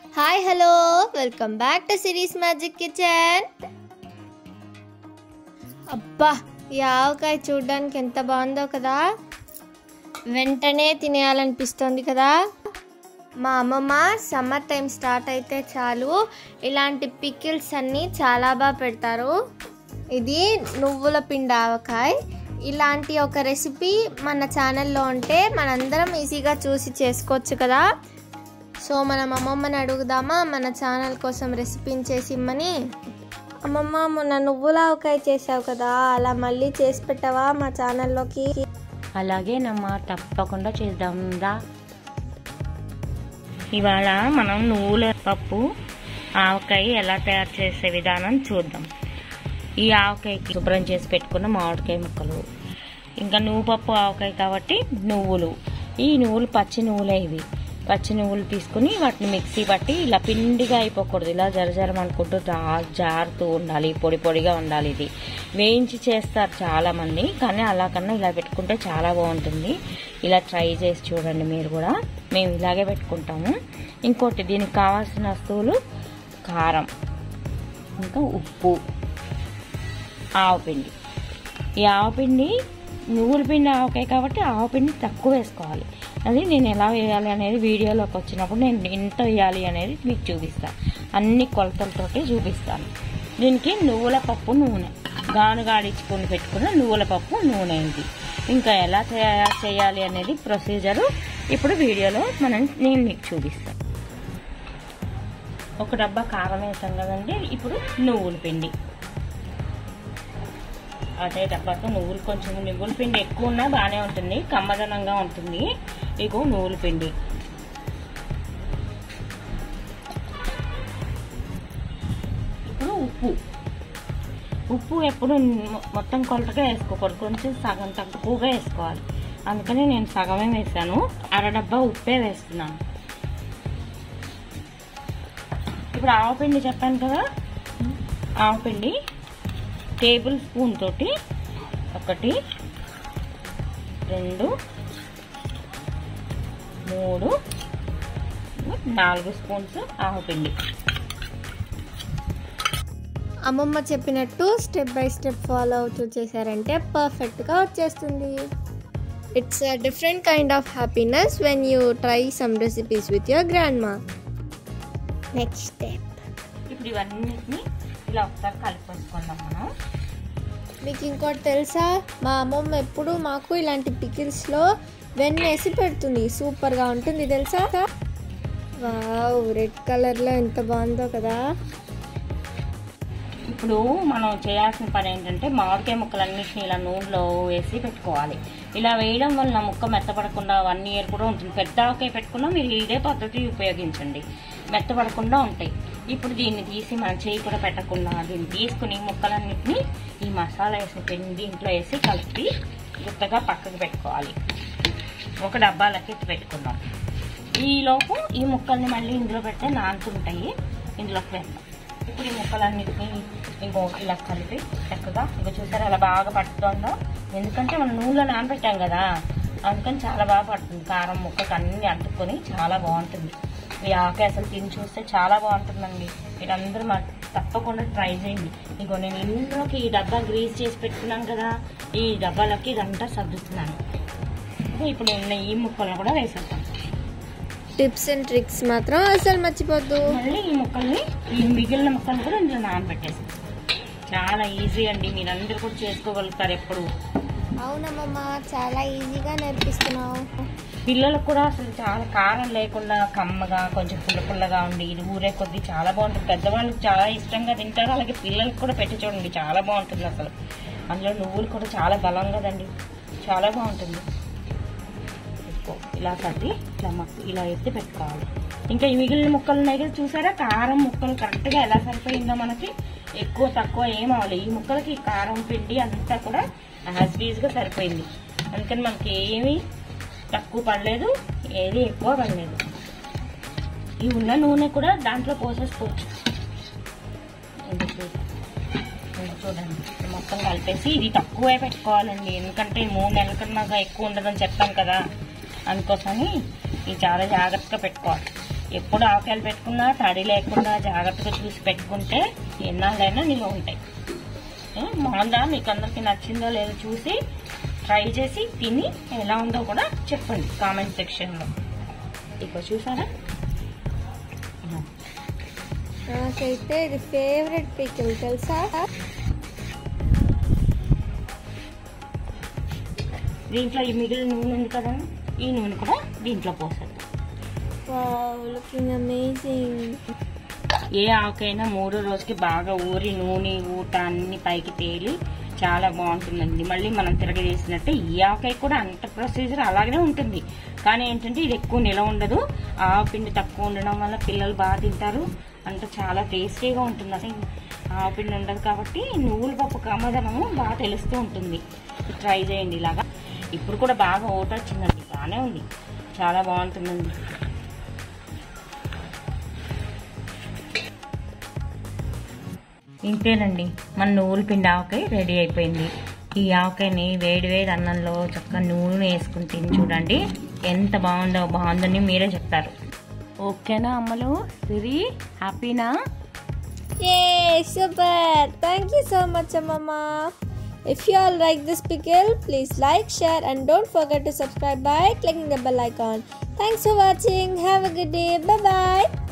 Hi hello welcome back to సిరీస్ magic kitchen. అబ్బా ఈ ఆవకాయ చూడడానికి ఎంత బాగుందో కదా, వెంటనే తినేయాలనిపిస్తుంది కదా. మా అమ్మమ్మ సమ్మర్ టైం స్టార్ట్ అయితే చాలు ఇలాంటి పికిల్స్ అన్నీ చాలా బాగా పెడతారు. ఇది నువ్వుల పిండి ఆవకాయ. ఇలాంటి ఒక రెసిపీ మన ఛానల్లో ఉంటే మనందరం ఈజీగా చూసి చేసుకోవచ్చు కదా. సో మనం అమ్మమ్మని అడుగుదామా మన ఛానల్ కోసం రెసిపీని చేసి ఇమ్మని. అమ్మమ్మ మొన్న నువ్వుల ఆవకాయ చేసావు కదా, అలా మళ్ళీ చేసి పెట్టావా మా ఛానల్లోకి? అలాగేనమ్మా, తప్పకుండా చేద్దాందా. ఇవాళ మనం నువ్వుల పప్పు ఆవకాయ ఎలా తయారు చేసే విధానం చూద్దాం. ఈ ఆవకాయకి శుభ్రం చేసి పెట్టుకున్న మామిడికాయ ముక్కలు, ఇంకా నువ్వుపప్పు ఆవకాయ కాబట్టి నువ్వులు. ఈ నువ్వులు పచ్చి నువ్వులే. ఇవి పచ్చి నువ్వులు తీసుకుని వాటిని మిక్సీ పట్టి ఇలా పిండిగా అయిపోకూడదు, ఇలా జరజరం అనుకుంటూ జారుతూ ఉండాలి, పొడి పొడిగా ఉండాలి. ఇది వేయించి చేస్తారు చాలామంది, కానీ అలా కన్నా ఇలా పెట్టుకుంటే చాలా బాగుంటుంది. ఇలా ట్రై చేసి చూడండి మీరు కూడా. మేము ఇలాగే పెట్టుకుంటాము. ఇంకోటి దీనికి కావాల్సిన వస్తువులు కారం, ఇంకా ఉప్పు, ఆవపిండి. ఈ ఆవపిండి నువ్వుల పిండి ఆవకాయ కాబట్టి ఆవపిండి తక్కువ వేసుకోవాలి. అది నేను ఎలా వేయాలి అనేది వీడియోలోకి వచ్చినప్పుడు నేను ఎంత వేయాలి అనేది మీకు చూపిస్తాను. అన్ని కొలతలతోటి చూపిస్తాను. దీనికి నువ్వుల పప్పు నూనె, గానుగాడించుకొని పెట్టుకున్న నువ్వుల పప్పు నూనె. ఇది ఇంకా ఎలా చేయాలి అనేది ప్రొసీజరు ఇప్పుడు వీడియోలో నేను మీకు చూపిస్తాను. ఒక డబ్బా కారం వేసాం కదండి. ఇప్పుడు నువ్వుల పిండి, అదే డబ్బాతో కొంచెం నువ్వుల పిండి ఎక్కువ ఉన్నా బాగానే ఉంటుంది, కమ్మదనంగా ఉంటుంది. ఇగో నువ్వుల పిండి, ఇప్పుడు ఉప్పు ఎప్పుడు మొత్తం కొలతగా వేసుకోకూడదు, కొంచెం సగం తక్కువగా వేసుకోవాలి. అందుకని నేను సగమే వేసాను, అరడబ్బా ఉప్పే వేస్తున్నాను. ఇప్పుడు ఆవపిండి చెప్పాను కదా, ఆవపిండి టేబుల్ స్పూన్ తోటి 1 2 3 4 స్పూన్స్ ఆవపిండి. అమ్మమ్మ చెప్పినట్టు స్టెప్ బై స్టెప్ ఫాలో అవుతూ చేశారంటే పర్ఫెక్ట్గా వచ్చేస్తుంది. It's a different kind of happiness when you try some recipes with your grandma. Next step, ఇప్పుడు ఇవన్నిటిని ఇలా ఒకసారి కలిపేసుకుందాం మనం. మీకు ఇంకోటి తెలుసా, మా అమ్మమ్మ ఎప్పుడు మాకు ఇలాంటి పికిల్స్లో వెన్న వేసి పెడుతుంది, సూపర్గా ఉంటుంది తెలుసా. వావ్, రెడ్ కలర్లో ఎంత బాగుందో కదా. ఇప్పుడు మనం చేయాల్సిన పని ఏంటంటే మామిడికాయ ముక్కలన్నింటినీ ఇలా నూనెలో వేసి పెట్టుకోవాలి. ఇలా వేయడం వల్ల ముక్క మెత్తపడకుండా 1 year కూడా ఉంటుంది. పెద్ద ఆవకాయ పెట్టుకున్నా మీరు ఇదే పద్ధతి ఉపయోగించండి, మెత్తపడకుండా ఉంటాయి. ఇప్పుడు దీన్ని తీసి మనం చేయి కూడా పెట్టకుండా దీన్ని తీసుకుని ముక్కలన్నింటినీ ఈ మసాలా వేసిన పిండి దీంట్లో వేసి కలిపి గుత్తగా పక్కకు పెట్టుకోవాలి. ఒక డబ్బాలకి ఎత్తి పెట్టుకుందాం. ఈలోపు ఈ ముక్కల్ని మళ్ళీ ఇందులో పెడితే నానుతుంటాయి, ఇందులోకి వేస్తాం. ఇప్పుడు ఈ ముక్కలన్నింటినీ ఇంకో ఇలా కలిపి చక్కగా ఇంకో చూసారా అలా బాగా పట్టుతుందో, ఎందుకంటే మనం నూనెలో నానబెట్టాం కదా, అందుకని చాలా బాగా పడుతుంది. కారం ముక్కకు అన్ని అంటుకొని చాలా బాగుంటుంది. ఈ ఆవకాయ అసలు తిని చూస్తే చాలా బాగుంటుందండి. మీరందరూ తప్పకుండా ట్రై చేయండి. ఇంకో నేను ఇందులోకి ఈ డబ్బా గ్రీస్ చేసి పెట్టుకున్నాను కదా, ఈ డబ్బాలకి ఇదంతా సర్దుతున్నాను. ఇప్పుడు నేను ఈ ముక్కలను కూడా వేసేస్తాను. టిప్స్ అండ్ ట్రిక్స్ మాత్రం అసలు మర్చిపోద్దు. మళ్ళీ ఈ ముక్కల్ని, ఈ మిగిలిన ముక్కలు కూడా ఇందులో నానబెట్టేస్తాం. చాలా ఈజీ అండి, మీరందరూ కూడా చేసుకోగలుగుతారు ఎప్పుడు. అవునమ్మమ్మ, చాలా ఈజీగా నేర్పిస్తున్నావు. పిల్లలకు కూడా అసలు చాలా కారం లేకుండా కమ్మగా కొంచెం పుల్లగా ఉండి ఇది ఊరే కొద్దీ చాలా బాగుంటుంది. పెద్దవాళ్ళకి చాలా ఇష్టంగా తింటారు, అలాగే పిల్లలకి కూడా పెట్టి చూడండి, చాలా బాగుంటుంది అసలు. అందులో నువ్వులు కూడా చాలా బలం కదండి, చాలా బాగుంటుంది. ఇలా కట్టి ఇలా ఎత్తి పెట్టుకోవాలి. ఇంకా ఈ మిగిలిన ముక్కలు ఉన్నాయి కదా చూసారా, కారం ముక్కలు కరెక్ట్గా ఎలా సరిపోయిందో మనకి. ఎక్కువ తక్కువ ఏం అవ్వాలి. ఈ ముక్కలకి కారం పిండి అంతా కూడా యాజ్ యూజువల్గా సరిపోయింది. అందుకని మనకి ఏమీ తక్కువ పడలేదు, ఏది ఎక్కువ పడలేదు. ఈ ఉన్న నూనె కూడా దాంట్లో పోసేసుకోవచ్చు. చూడండి మొత్తం కలిపేసి ఇది తక్కువే పెట్టుకోవాలండి, ఎందుకంటే 3 నెలల కన్నా ఎక్కువ ఉండదని చెప్పాను కదా, అందుకోసమని ఇది చాలా జాగ్రత్తగా పెట్టుకోవాలి. ఎప్పుడు ఆవకాయలు పెట్టుకున్నా తడి లేకుండా జాగ్రత్తగా చూసి పెట్టుకుంటే ఎన్నాళ్ళైనా నిల్వ ఉంటాయి. బాగుందా, మీకు అందరికి నచ్చిందో లేదో చూసి ట్రై చేసి తిని ఎలా ఉందో కూడా చెప్పండి కామెంట్ సెక్షన్లో. ఇక చూసారా, నాకైతే ఇది ఫేవరెట్ పికిల్ తెలుసా. దీంట్లో ఈ మిగిలిన నూనె ఉంది కదా, ఈ నూనె కూడా దీంట్లో పోసేద్దాం. Wow, looking amazing. ఏ ఆవకైనా 3 రోజుకి బాగా ఊరి నూనె ఊట అన్ని పైకి తేలి చాలా బాగుంటుందండి. మళ్ళీ మనం తిరగేసినట్టే ఈ ఆవకాయ కూడా అంత ప్రొసీజర్ అలాగే ఉంటుంది. కానీ ఏంటంటే ఇది ఎక్కువ నిలవ ఉండదు. ఆవ పిండి తక్కువ ఉండడం వల్ల పిల్లలు బాగా తింటారు. అంత చాలా టేస్టీగా ఉంటుంది. అసలు ఆవ పిండి ఉండదు కాబట్టి నువ్వుల పప్పు కమ్మదనము బాగా తెలుస్తూ ఉంటుంది. ట్రై చేయండి ఇలాగా. ఇప్పుడు కూడా బాగా ఊట వచ్చిందండి, బాగానే ఉంది, చాలా బాగుంటుందండి. ఇంతేనండి, మన నువ్వుల పిండి ఆవకాయ రెడీ అయిపోయింది. ఈ ఆవకాయని వేడి వేడి అన్నంలో చక్కగా నూనె వేసుకుని తిని చూడండి, ఎంత బాగుందని మీరే చెప్తారు. ఓకేనా అమ్మలు, సిరి హ్యాపీనా? Yay, super! Thank you so much, Mama. If you all like this pickle, please like, share and don't forget to subscribe by clicking the bell icon. Thanks for watching. Have a good day. Bye-bye.